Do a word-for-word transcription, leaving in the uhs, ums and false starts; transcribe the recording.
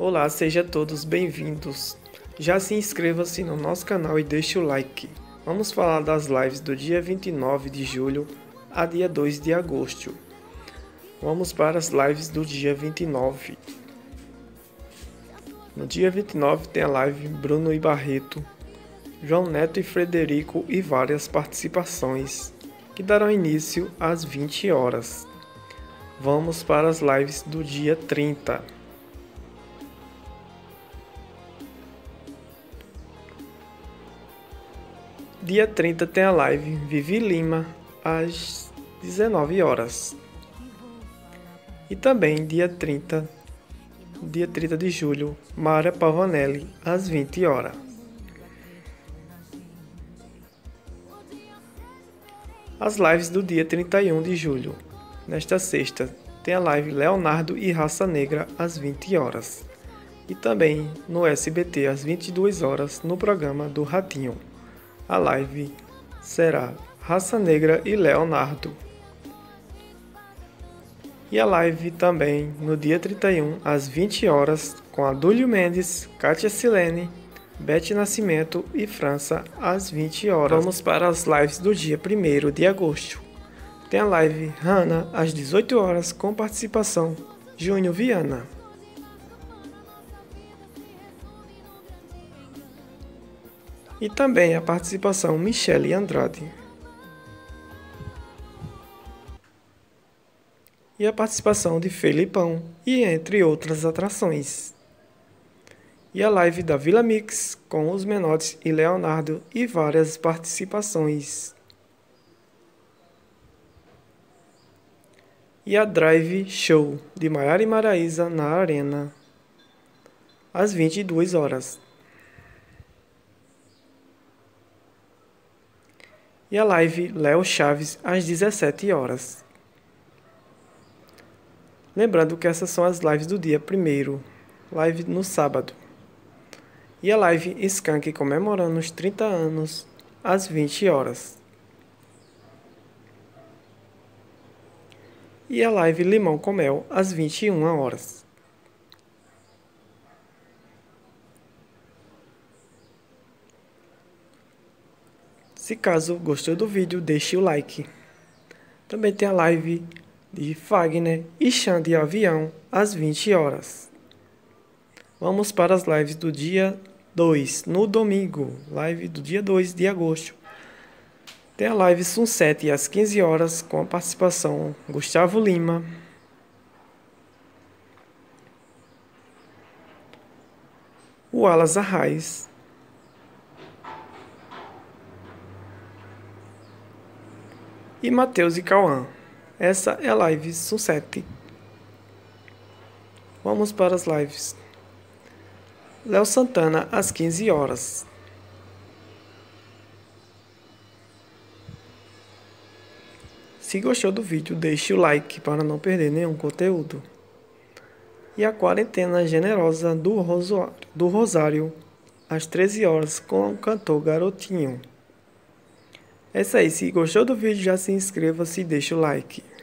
Olá, sejam todos bem-vindos. Já se inscreva-se no nosso canal e deixe o like. Vamos falar das lives do dia vinte e nove de julho a dia dois de agosto. Vamos para as lives do dia vinte e nove. No dia vinte e nove tem a live Bruno e Barreto, João Neto e Frederico e várias participações, que darão início às vinte horas. Vamos para as lives do dia trinta. Dia trinta tem a live Vivi Lima às dezenove horas. E também dia trinta, dia trinta de julho, Mara Pavanelli às vinte horas. As lives do dia trinta e um de julho. Nesta sexta tem a live Leonardo e Raça Negra às vinte horas. E também no S B T às vinte e duas horas no programa do Ratinho. A live será Raça Negra e Leonardo. E a live também no dia trinta e um, às vinte horas, com Adúlio Mendes, Kátia Silene, Beth Nascimento e França, às vinte horas. Vamos para as lives do dia primeiro de agosto. Tem a live Hannah, às dezoito horas, com participação Júnior Viana. E também a participação Michele Andrade. E a participação de Felipão, e entre outras atrações. E a live da Vila Mix, com os Menores e Leonardo, e várias participações. E a Drive Show, de Maiara e Maraísa, na Arena, às vinte e duas horas. E a live Léo Chaves às dezessete horas. Lembrando que essas são as lives do dia primeiro, live no sábado. E a live Skank comemorando os trinta anos às vinte horas. E a live Limão com Mel às vinte e uma horas. Se caso gostou do vídeo, deixe o like. Também tem a live de Fagner e Xande Avião às vinte horas. Vamos para as lives do dia dois, no domingo, live do dia dois de agosto. Tem a live Sunset às quinze horas, com a participação Gustavo Lima, o Alas Arraes, e Matheus e Cauã. Essa é a live Sunset. Vamos para as lives. Léo Santana às quinze horas. Se gostou do vídeo, deixe o like para não perder nenhum conteúdo. E a quarentena generosa do Rosário, do Rosário às treze horas, com o cantor Garotinho. É isso aí, se gostou do vídeo, já se inscreva-se e deixe o like.